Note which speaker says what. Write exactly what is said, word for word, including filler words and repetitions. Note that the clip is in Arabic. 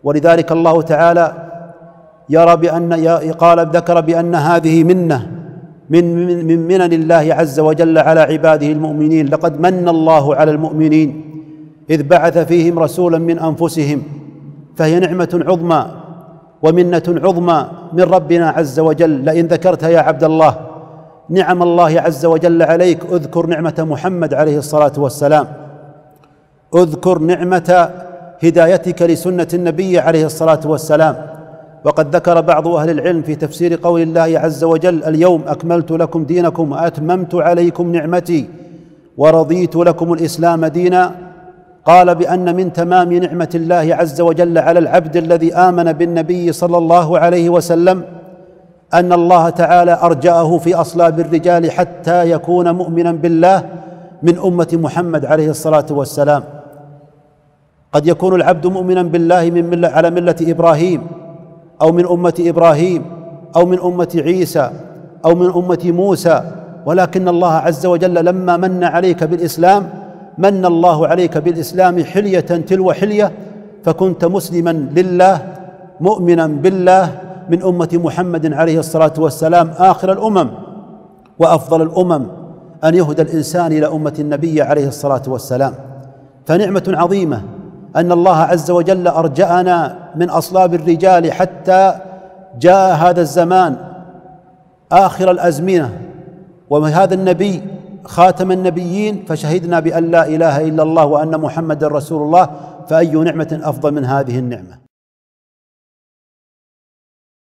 Speaker 1: ولذلك الله تعالى يرى بأن قال ذكر بأن هذه منة من من منن الله عز وجل على عباده المؤمنين. لقد من الله على المؤمنين إذ بعث فيهم رسولا من أنفسهم، فهي نعمة عظمى ومنة عظمى من ربنا عز وجل. لئن ذكرت يا عبد الله نعم الله عز وجل عليك اذكر نعمة محمد عليه الصلاة والسلام، اذكر نعمة هدايتك لسنة النبي عليه الصلاة والسلام. وقد ذكر بعض أهل العلم في تفسير قول الله عز وجل: اليوم أكملت لكم دينكم وأتممت عليكم نعمتي ورضيت لكم الإسلام دينا، قال بأن من تمام نعمة الله عز وجل على العبد الذي آمن بالنبي صلى الله عليه وسلم أن الله تعالى أرجأه في أصلاب الرجال حتى يكون مؤمنا بالله من أمة محمد عليه الصلاة والسلام. قد يكون العبد مؤمنا بالله من ملة على ملة إبراهيم أو من أمة إبراهيم أو من أمة عيسى أو من أمة موسى، ولكن الله عز وجل لما من عليك بالإسلام من الله عليك بالإسلام حلية تلو حلية، فكنت مسلما لله مؤمنا بالله من أمة محمد عليه الصلاة والسلام آخر الأمم وأفضل الأمم أن يهدى الإنسان إلى أمة النبي عليه الصلاة والسلام. فنعمة عظيمة أن الله عز وجل أرجأنا من أصلاب الرجال حتى جاء هذا الزمان آخر الأزمنة وهذا النبي خاتم النبيين، فشهدنا بأن لا إله إلا الله وأن محمد رسول الله، فأي نعمة أفضل من هذه النعمة؟